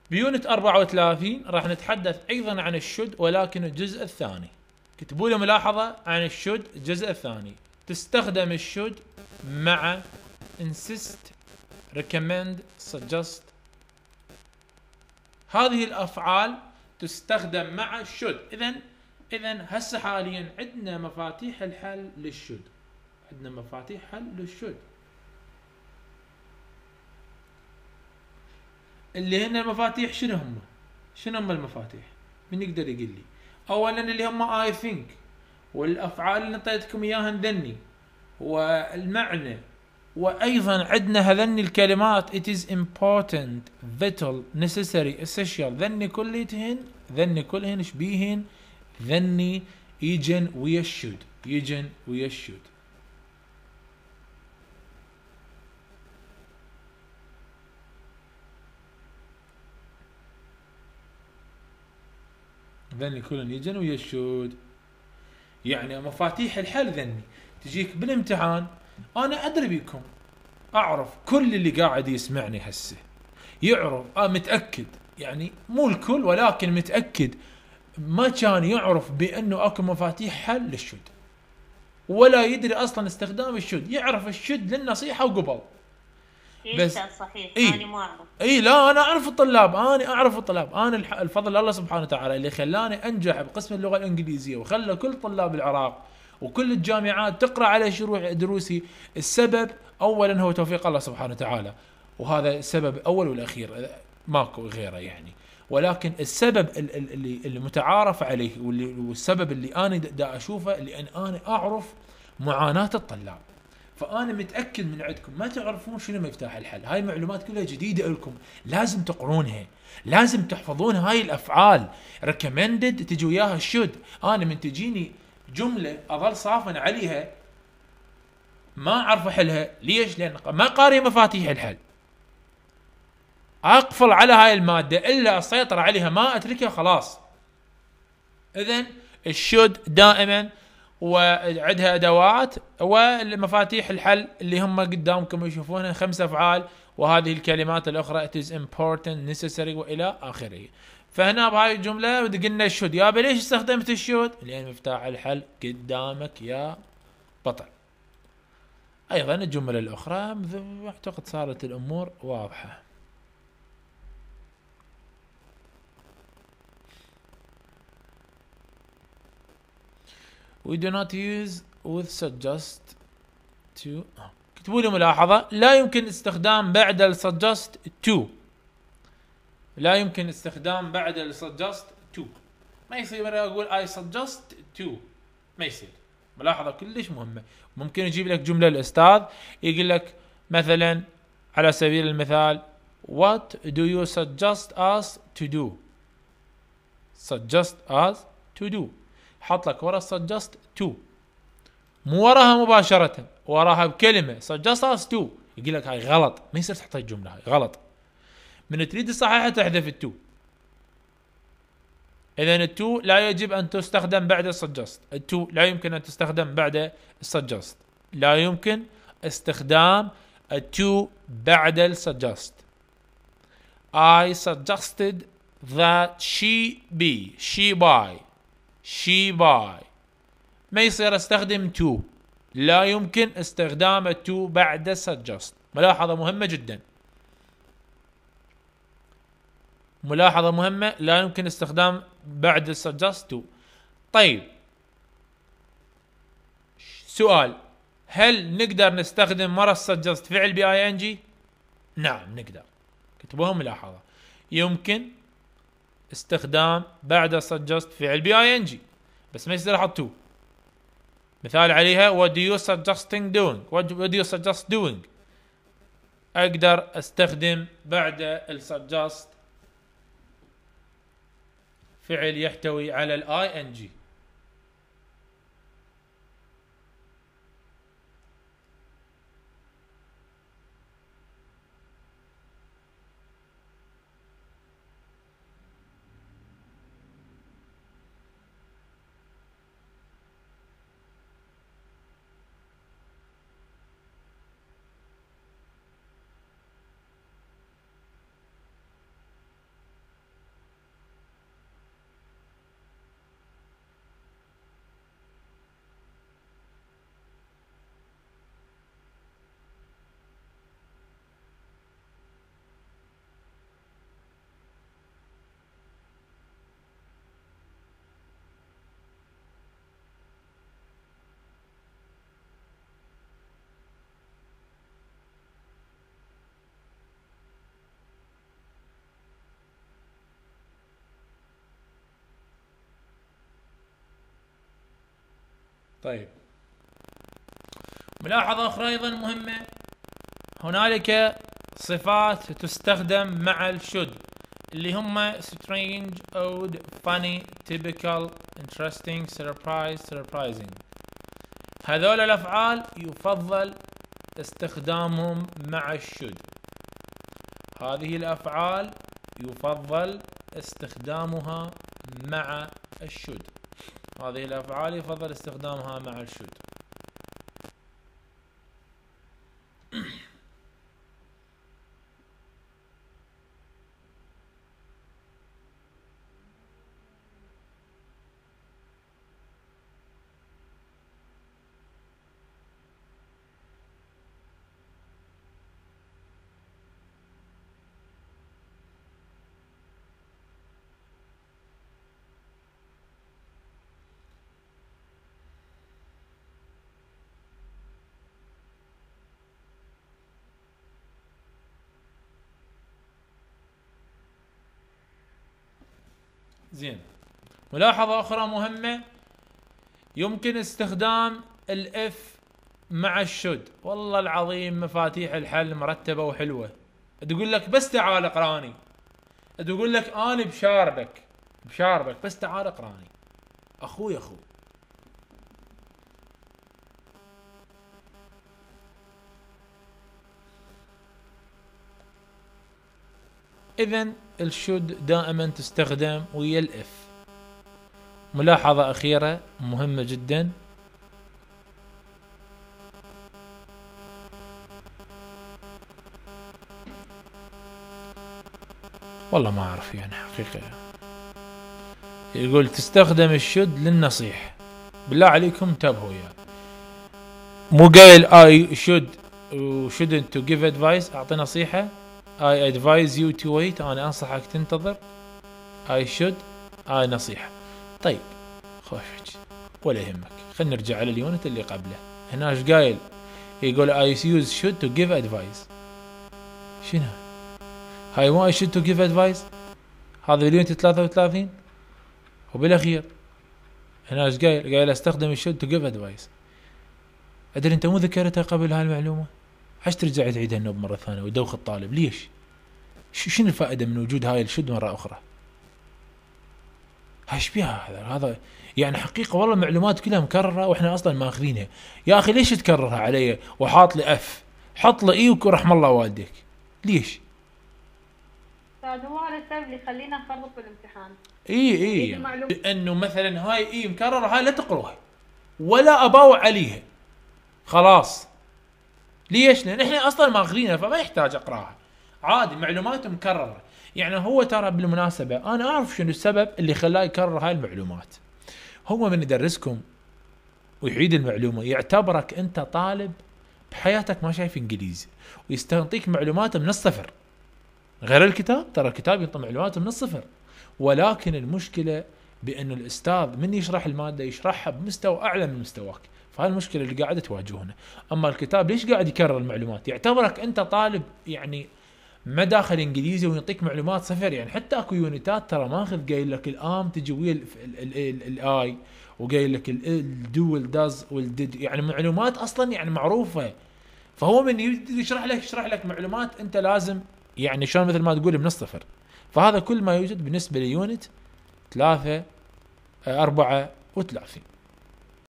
بيونت 34 راح نتحدث ايضا عن الشد ولكن الجزء الثاني. كتبوا لي ملاحظة عن الشد الجزء الثاني. تستخدم الشد مع insist recommend suggest. هذه الافعال تستخدم مع الشد. اذا هسه حاليا عندنا مفاتيح الحل للشد. عندنا مفاتيح حل للشد اللي هن المفاتيح. شنو هم المفاتيح؟ من يقدر يقول لي؟ اولا اللي هم I think، والافعال اللي انطيتكم اياها ذني، والمعنى، وايضا عندنا هذني الكلمات it is important vital necessary essential. ذني كلهن شبيهن ذني يجن ويا الشد. ذني كلهن يجن ويا الشد. يعني مفاتيح الحل ذني تجيك بالامتحان. انا ادري بيكم، اعرف كل اللي قاعد يسمعني هسه يعرف، متاكد، يعني مو الكل ولكن متاكد ما كان يعرف بانه اكو مفاتيح حل للشد، ولا يدري اصلا استخدام الشد. يعرف الشد للنصيحه وقبل بس صحيح. انا ما اعرف. لا انا اعرف الطلاب، انا الفضل الله سبحانه وتعالى اللي خلاني انجح بقسم اللغه الانجليزيه وخلى كل طلاب العراق وكل الجامعات تقرا على شروح دروسي. السبب اولا هو توفيق الله سبحانه وتعالى، وهذا السبب الاول والاخير، ماكو غيره يعني. ولكن السبب اللي متعارف عليه والسبب اللي انا دا اشوفه لان انا اعرف معاناه الطلاب. فانا متاكد من عندكم ما تعرفون شنو مفتاح الحل. هاي معلومات كلها جديده لكم، لازم تقرونها، لازم تحفظون هاي الافعال. ريكومندد تجي وياها الشد. انا من تجيني جمله اظل صافن عليها ما اعرف احلها. ليش؟ لان ما قاري مفاتيح الحل. اقفل على هاي الماده الا اسيطر عليها، ما اتركها خلاص. اذن الشد دائما وعندها ادوات، والمفاتيح الحل اللي هم قدامكم يشوفونها 5 افعال، وهذه الكلمات الاخرى it is important necessary والى اخره. فهنا بهاي الجمله قلنا الشد. يابا ليش استخدمت الشد؟ لان مفتاح الحل قدامك يا بطل. ايضا الجمله الاخرى اعتقد صارت الامور واضحه. we do not use with suggest to. كتبوا لي ملاحظة، لا يمكن استخدام بعد ال suggest to. لا يمكن استخدام بعد ال suggest to. ما يصير اقول I suggest to، ما يصير. ملاحظة كلش مهمة. ممكن يجيب لك جملة الأستاذ يقول لك مثلا على سبيل المثال what do you suggest us to do. suggest us to do، حط لك ورا suggest to، مو وراها مباشرة، وراها بكلمة suggest us to. يقول لك هاي غلط، ما يصير تحط الجملة هاي غلط. من تريد الصحيحة تحذف التو. إذا التو لا يجب أن تستخدم بعد السجست. التو لا يمكن أن تستخدم بعد السجست. لا يمكن استخدام التو بعد السجست. I suggested that she buy. ما يصير استخدم تو. لا يمكن استخدام التو بعد suggest. ملاحظة مهمة جدا، ملاحظة مهمة، لا يمكن استخدام بعد suggest تو. طيب سؤال، هل نقدر نستخدم مرة suggest فعل ب ing؟ نعم نقدر. كتبوها ملاحظة، يمكن استخدام بعد suggest فعل ب ing، بس ما يصير احط تو. مثال عليها what do you suggest doing. اقدر استخدم بعد السجست فعل يحتوي على الاي ان جي. طيب، ملاحظة أخرى أيضا مهمة، هنالك صفات تستخدم مع الشد اللي هم strange, odd, funny, typical, interesting, surprising. هذول الأفعال يفضل استخدامهم مع الشد. هذه الأفعال يفضل استخدامها مع الشد. هذه الأفعال يفضل استخدامها مع الشد. زين، ملاحظة أخرى مهمة، يمكن استخدام الاف مع الشد. والله العظيم مفاتيح الحل مرتبة وحلوة. تقول لك بس تعال اقراني، تقول لك أنا بشاربك بس تعال اقراني، أخوي. إذن الشد دائما تستخدم ويا الاف. ملاحظة أخيرة مهمة جدا، والله ما أعرف يعني حقيقة، يقول تستخدم الشد للنصيحة. بالله عليكم انتبهوا يعني، مو قايل I should shouldn't to give advice، أعطي نصيحة. I advise you to wait، أنا أنصحك تنتظر. I should نصيحة. طيب خوش ولا يهمك، خلينا نرجع على اليونت اللي قبله. هنا ايش قايل؟ يقول I use should to give advice. شنو هاي؟ مو I should to give advice، هذا اليونت 33. وبالأخير هنا ايش قايل؟ قايل استخدم should to give advice. أدري أنت مو ذكرتها قبل هاي المعلومة، عش ترجع تعيدها النوب مرة ثانية ويدوخ الطالب؟ ليش؟ شنو الفائدة من وجود هاي الشد مرة أخرى؟ هاش بيها هذا يعني حقيقة والله المعلومات كلها مكررة واحنا أصلا ماخذينها. يا أخي ليش تكررها علي وحاط لي اف؟ حط لي اي ورحم الله والديك. ليش؟ هو هذا السبب اللي يخلينا نفرط بالامتحان. اي لأنه مثلا هاي اي مكررة، هاي لا تقروها ولا أباوع عليها خلاص. ليش؟ لأن احنا أصلا ماخذينها فما يحتاج أقراها، عادي معلومات مكررة. يعني هو ترى بالمناسبة أنا أعرف شنو السبب اللي خلاه يكرر هاي المعلومات. هو من يدرسكم ويعيد المعلومة يعتبرك أنت طالب بحياتك ما شايف إنجليزي، ويستنطيك معلومات من الصفر. غير الكتاب، ترى الكتاب ينطي معلومات من الصفر، ولكن المشكلة بأن الأستاذ من يشرح المادة يشرحها بمستوى أعلى من مستواك، فهاي المشكلة اللي قاعدة تواجهنا. أما الكتاب ليش قاعد يكرر المعلومات؟ يعتبرك أنت طالب يعني ما داخل انجليزي ويعطيك معلومات صفر. يعني حتى اكو يونتات ترى ماخذ قايل لك الام تجي ويا الاي، وقايل لك الدو والداز والديد، يعني معلومات اصلا يعني معروفه. فهو من يشرح لك معلومات انت لازم يعني شلون مثل ما تقول من الصفر. فهذا كل ما يوجد بالنسبه ليونت 34.